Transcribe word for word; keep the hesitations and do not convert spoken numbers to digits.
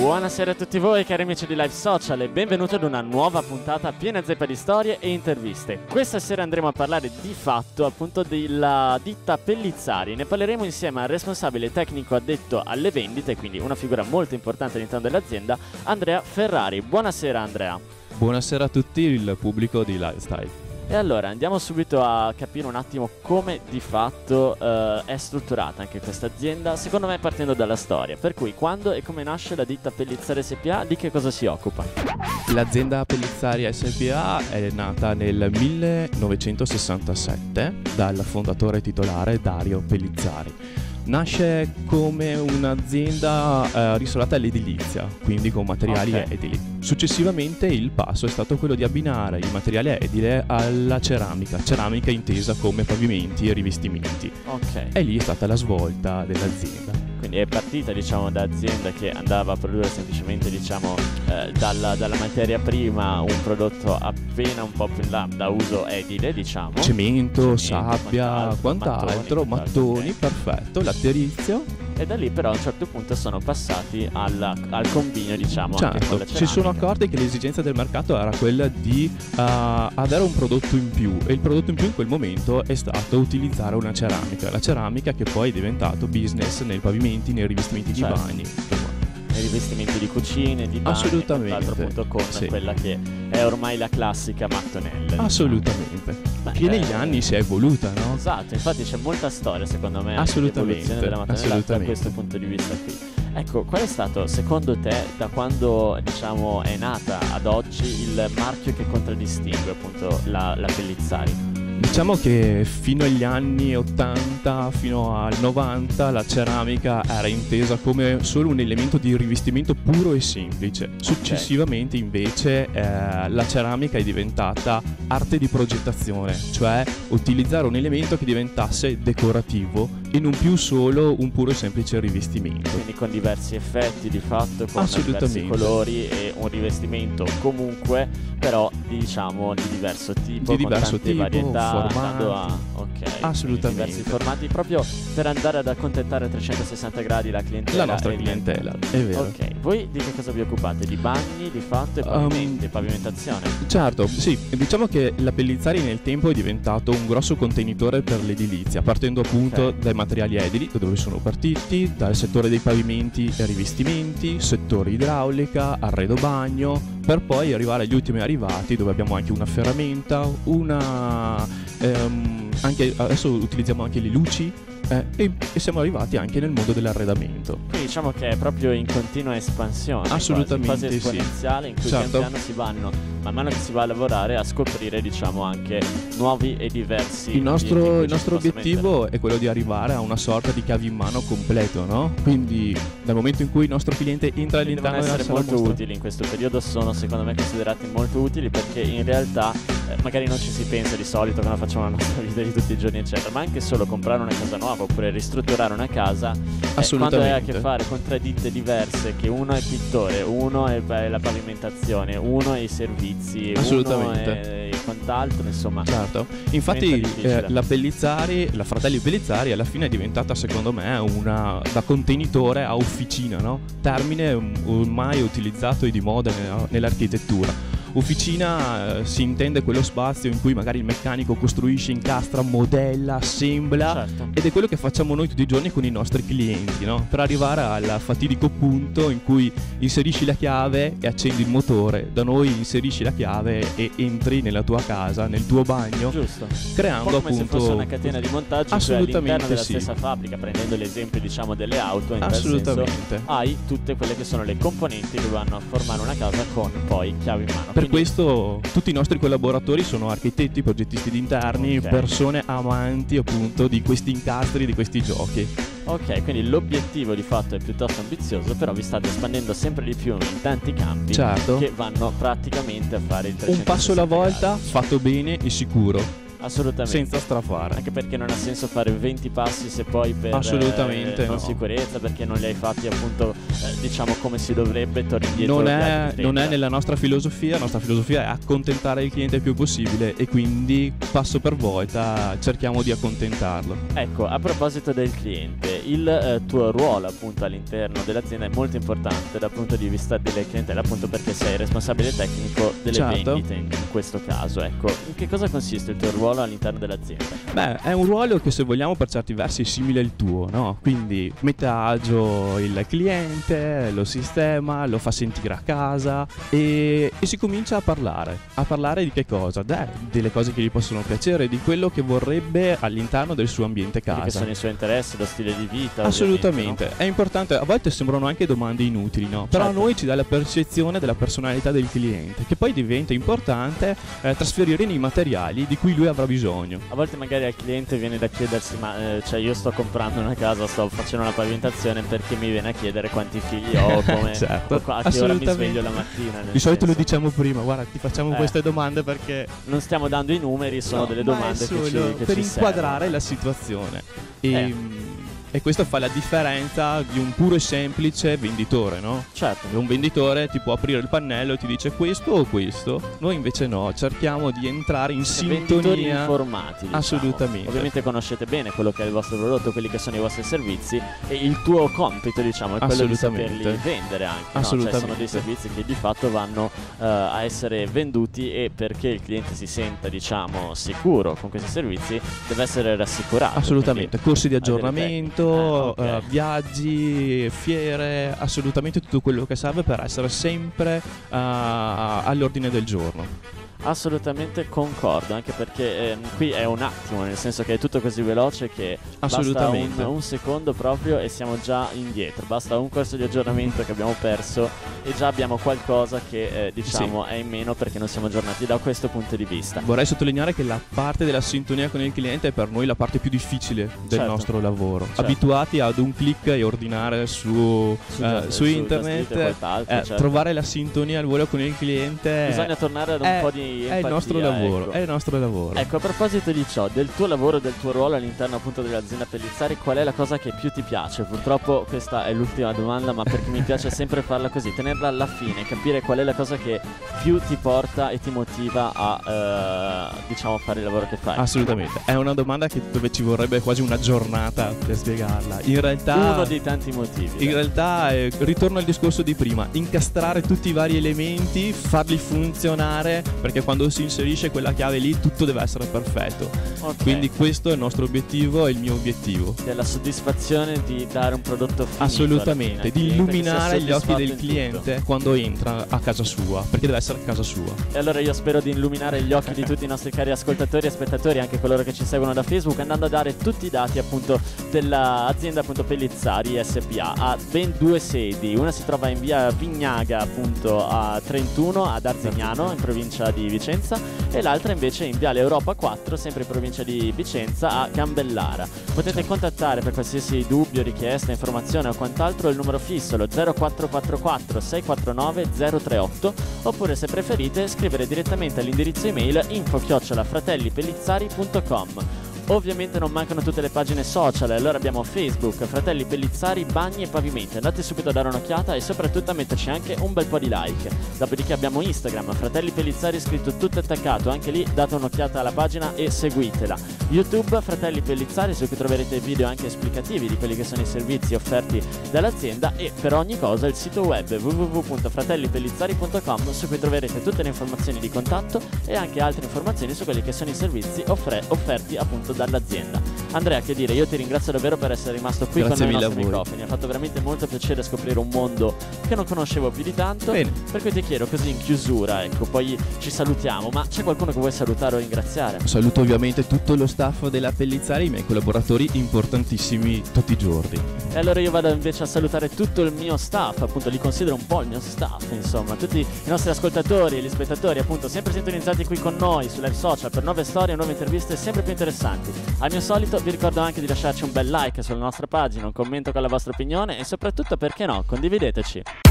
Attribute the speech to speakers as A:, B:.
A: Buonasera a tutti voi cari amici di Live Social e benvenuti ad una nuova puntata piena zeppa di storie e interviste. Questa sera andremo a parlare di fatto appunto della ditta Pellizzari. Ne parleremo insieme al responsabile tecnico addetto alle vendite, quindi una figura molto importante all'interno dell'azienda, Andrea Ferrari. Buonasera Andrea.
B: Buonasera a tutti il pubblico di Lifestyle.
A: E allora andiamo subito a capire un attimo come di fatto eh, è strutturata anche questa azienda, secondo me partendo dalla storia. Per cui quando e come nasce la ditta Pellizzari S P A, di che cosa si occupa?
B: L'azienda Pellizzari S P A è nata nel millenovecentosessantasette dal fondatore titolare Dario Pellizzari. Nasce come un'azienda eh, risolata all'edilizia, quindi con materiali okay. edili. Successivamente il passo è stato quello di abbinare il materiale edile alla ceramica, ceramica intesa come pavimenti e rivestimenti.
A: Ok.
B: E lì è stata la svolta dell'azienda.
A: Quindi è partita, diciamo, da azienda che andava a produrre semplicemente, diciamo, eh, dalla, dalla materia prima un prodotto appena un po' più in là da uso edile, diciamo.
B: Cemento, Cemento sabbia,
A: quant'altro,
B: quant'altro, mattoni, mattoni okay. perfetto, laterizio.
A: E da lì però a un certo punto sono passati alla, al combino, diciamo.
B: Certo,
A: anche con la
B: si sono accorti che l'esigenza del mercato era quella di uh, avere un prodotto in più, e il prodotto in più in quel momento è stato utilizzare una ceramica, la ceramica che poi è diventato business nei pavimenti, nei rivestimenti certo. di bagni.
A: Nei rivestimenti di cucine, di bagni,
B: assolutamente,
A: l'altro punto con
B: sì.
A: quella che è ormai la classica mattonella.
B: Assolutamente.
A: Diciamo.
B: Che negli anni si è evoluta, no?
A: Esatto, infatti c'è molta storia secondo me
B: assolutamente,
A: l'evoluzione della mattonella da questo punto di vista qui. Ecco, qual è stato secondo te, da quando diciamo è nata ad oggi, il marchio che contraddistingue appunto la, la Pellizzari?
B: Diciamo che fino agli anni ottanta, fino al novanta, la ceramica era intesa come solo un elemento di rivestimento puro e semplice. Successivamente invece eh, la ceramica è diventata arte di progettazione, cioè utilizzare un elemento che diventasse decorativo e non più solo un puro e semplice rivestimento.
A: Quindi con diversi effetti di fatto, con diversi colori e un rivestimento comunque però diciamo di diverso tipo,
B: di diverso
A: con tante
B: tipo,
A: varietà,
B: formati.
A: A, ok,
B: assolutamente.
A: Diversi formati proprio per andare ad accontentare a trecentosessanta gradi la clientela.
B: La nostra clientela, è vero.
A: Ok, voi di che cosa vi occupate? Di bagni, di fatto e pavimenti, um, pavimentazione?
B: Certo, sì, diciamo che la Pellizzari nel tempo è diventato un grosso contenitore per l'edilizia, partendo appunto okay. dai materiali edili, da dove sono partiti, dal settore dei pavimenti e rivestimenti, settore idraulica, arredo bagno, per poi arrivare agli ultimi arrivati dove abbiamo anche una ferramenta, una ehm, anche adesso utilizziamo anche le luci eh, e, e siamo arrivati anche nel mondo dell'arredamento.
A: Quindi diciamo che è proprio in continua espansione,
B: assolutamente
A: quasi, quasi esponenziale,
B: sì.
A: in cui
B: certo.
A: pian piano si vanno, man mano che si va a lavorare, a scoprire diciamo anche nuovi e diversi.
B: Il nostro, il nostro obiettivo mettere. è quello di arrivare a una sorta di chiave in mano completo, no? Quindi dal momento in cui il nostro cliente entra all'interno della
A: sala molto mostra... utili in questo periodo, sono secondo me considerati molto utili perché in realtà eh, magari non ci si pensa di solito quando facciamo la nostra vita di tutti i giorni eccetera, ma anche solo comprare una casa nuova oppure ristrutturare una casa eh, quando hai a che fare con tre ditte diverse, che uno è il pittore, uno è la pavimentazione, uno è i servizi,
B: assolutamente,
A: uno è quant'altro, insomma.
B: Certo, infatti eh, la Pellizzari, la Fratelli Pellizzari alla fine è diventata secondo me una da contenitore a officina, no? Termine ormai utilizzato e di moda nell'architettura. Officina eh, si intende quello spazio in cui magari il meccanico costruisce, incastra, modella, assembla,
A: certo.
B: ed è quello che facciamo noi tutti i giorni con i nostri clienti, no? Per arrivare al fatidico punto in cui inserisci la chiave e accendi il motore. Da noi inserisci la chiave e entri nella tua casa, nel tuo bagno,
A: giusto,
B: creando
A: un po' come
B: appunto
A: se fosse una catena di montaggio,
B: assolutamente
A: cioè all'interno della
B: sì.
A: stessa fabbrica, prendendo l'esempio diciamo delle auto, in
B: assolutamente
A: tal senso, hai tutte quelle che sono le componenti che vanno a formare una casa con poi chiave in mano.
B: Per
A: Quindi...
B: questo tutti i nostri collaboratori sono architetti, progettisti di interni,
A: okay.
B: persone amanti appunto di questi incastri, di questi giochi.
A: Ok, quindi l'obiettivo di fatto è piuttosto ambizioso, però vi state espandendo sempre di più in tanti campi,
B: certo.
A: che vanno praticamente a fare il trecentosessanta
B: un passo alla volta,
A: gradi.
B: fatto bene e sicuro.
A: Assolutamente.
B: senza strafare.
A: Anche perché non ha senso fare venti passi se poi per
B: Assolutamente
A: eh, non
B: no.
A: sicurezza, perché non li hai fatti appunto eh, diciamo come si dovrebbe, torni indietro.
B: Non
A: gli
B: è,
A: altri
B: non è
A: trenta.
B: nella nostra filosofia. La nostra filosofia è accontentare il cliente il più possibile, e quindi passo per volta cerchiamo di accontentarlo.
A: Ecco, a proposito del cliente, il eh, tuo ruolo appunto all'interno dell'azienda è molto importante dal punto di vista delle clientele, appunto perché sei responsabile tecnico delle
B: Certo.
A: vendite in, in questo caso. Ecco, in che cosa consiste il tuo ruolo all'interno dell'azienda?
B: Beh, è un ruolo che, se vogliamo, per certi versi è simile al tuo, no? Quindi mette a agio il cliente, lo sistema, lo fa sentire a casa e, e si comincia a parlare. A parlare di che cosa? Deh, delle cose che gli possono piacere, di quello che vorrebbe all'interno del suo ambiente
A: Quelli che
B: casa.
A: sono i suoi interessi, lo stile di vita.
B: Assolutamente,
A: ovviamente,
B: è importante. A volte sembrano anche domande inutili, no? Però
A: Certo.
B: a noi ci dà la percezione della personalità del cliente, che poi diventa importante eh, trasferire nei materiali di cui lui avrà bisogno.
A: no? A volte magari al cliente viene da chiedersi, ma eh, cioè io sto comprando una casa, sto facendo una pavimentazione, perché mi viene a chiedere quanti figli ho, come
B: Certo,
A: o qua- a che ora mi
B: assolutamente.
A: sveglio la mattina. nel
B: Di solito lo
A: senso.
B: diciamo prima: guarda, ti facciamo
A: Eh.
B: queste domande perché
A: Non stiamo dando i numeri, sono
B: no,
A: delle
B: ma è
A: domande che
B: solo
A: ci che
B: per
A: ci
B: inquadrare
A: servono.
B: la situazione. E,
A: Eh.
B: e questo fa la differenza di un puro e semplice venditore, no?
A: Certo.
B: Un venditore ti può aprire il pannello e ti dice questo o questo. Noi invece no, cerchiamo di entrare in
A: Venditori
B: sintonia.
A: informati, diciamo.
B: Assolutamente.
A: Ovviamente conoscete bene quello che è il vostro prodotto, quelli che sono i vostri servizi, e il tuo compito, diciamo, è quello di
B: Assolutamente.
A: saperli vendere anche, no? Cioè
B: Assolutamente.
A: sono dei servizi che di fatto vanno eh, a essere venduti, e perché il cliente si senta, diciamo, sicuro con questi servizi deve essere rassicurato.
B: Assolutamente, corsi di
A: hai delle
B: aggiornamento,
A: tecniche. Ah, ok.
B: eh, viaggi, fiere, assolutamente tutto quello che serve per essere sempre eh, all'ordine del giorno.
A: Assolutamente concordo, anche perché ehm, qui è un attimo, nel senso che è tutto così veloce che
B: Assolutamente.
A: basta un, un secondo proprio e siamo già indietro, basta un corso di aggiornamento che abbiamo perso e già abbiamo qualcosa che eh, diciamo è in meno, perché non siamo aggiornati da questo punto di vista.
B: Vorrei sottolineare che la parte della sintonia con il cliente è per noi la parte più difficile del
A: Certo.
B: nostro lavoro.
A: Certo.
B: Abituati ad un click e ordinare su,
A: Su-
B: eh,
A: su-
B: su
A: su
B: internet,
A: Just Eat e quant'altro,
B: eh,
A: certo.
B: trovare la sintonia al volo con il cliente
A: Bisogna tornare ad un
B: è,
A: po' di
B: è il nostro
A: empatia,
B: lavoro,
A: ecco.
B: è il nostro lavoro.
A: Ecco, a proposito di ciò, del tuo lavoro, del tuo ruolo all'interno appunto dell'azienda Pellizzari, qual è la cosa che più ti piace? Purtroppo questa è l'ultima domanda, ma perché mi piace sempre farla così, tenerla alla fine, capire qual è la cosa che più ti porta e ti motiva a eh, diciamo fare il lavoro che fai.
B: Assolutamente, è una domanda che, dove ci vorrebbe quasi una giornata per spiegarla. In realtà
A: Uno dei tanti motivi.
B: In
A: dai.
B: realtà, eh, ritorno al discorso di prima: incastrare tutti i vari elementi, farli funzionare, perché quando si inserisce quella chiave lì tutto deve essere perfetto.
A: Ok.
B: Quindi questo è il nostro obiettivo e il mio obiettivo.
A: Della soddisfazione di dare un prodotto finito alla
B: Assolutamente,
A: fine,
B: di
A: al cliente, che sia
B: illuminare gli occhi
A: soddisfatto
B: del
A: in
B: cliente
A: tutto.
B: quando entra a casa sua, perché deve essere a casa sua.
A: E allora io spero di illuminare gli occhi di tutti i nostri cari ascoltatori e spettatori, anche coloro che ci seguono da Facebook, andando a dare tutti i dati appunto dell'azienda appunto Pellizzari S P A. Ha ben due sedi, una si trova in via Vignaga appunto a trentuno ad Arzignano in provincia di Vicenza, e l'altra invece in viale Europa quattro sempre in provincia di Vicenza a Gambellara. Potete contattare per qualsiasi dubbio, richiesta, informazione o quant'altro il numero fisso, lo zero quattro quattro quattro sei quattro nove zero tre otto, oppure se preferite scrivere direttamente all'indirizzo email info chiocciola fratellipellizzari punto com. Ovviamente non mancano tutte le pagine social, allora abbiamo Facebook, Fratelli Pellizzari, Bagni e Pavimenti. Andate subito a dare un'occhiata e soprattutto a metterci anche un bel po' di like. Dopodiché abbiamo Instagram, Fratelli Pellizzari scritto tutto attaccato, anche lì date un'occhiata alla pagina e seguitela. YouTube, Fratelli Pellizzari, su cui troverete video anche esplicativi di quelli che sono i servizi offerti dall'azienda, e per ogni cosa il sito web w w w punto fratellipellizzari punto com, su cui troverete tutte le informazioni di contatto e anche altre informazioni su quelli che sono i servizi offre- offerti appunto dall'azienda. Andrea, che dire, io ti ringrazio davvero per essere rimasto qui
B: Grazie
A: con noi ai
B: mille
A: nostri
B: a voi.
A: microfoni. Mi ha fatto veramente molto piacere scoprire un mondo che non conoscevo più di tanto.
B: Bene.
A: Per cui ti chiedo così in chiusura, ecco, poi ci salutiamo, ma c'è qualcuno che vuoi salutare o ringraziare?
B: Saluto ovviamente tutto lo staff della Pellizzari, i miei collaboratori importantissimi tutti i giorni.
A: E allora io vado invece a salutare tutto il mio staff, appunto li considero un po' il mio staff, insomma, tutti i nostri ascoltatori e gli spettatori, appunto, sempre sintonizzati qui con noi su live social per nuove storie e nuove interviste sempre più interessanti. Al mio solito vi ricordo anche di lasciarci un bel like sulla nostra pagina, un commento con la vostra opinione e soprattutto, perché no, condivideteci.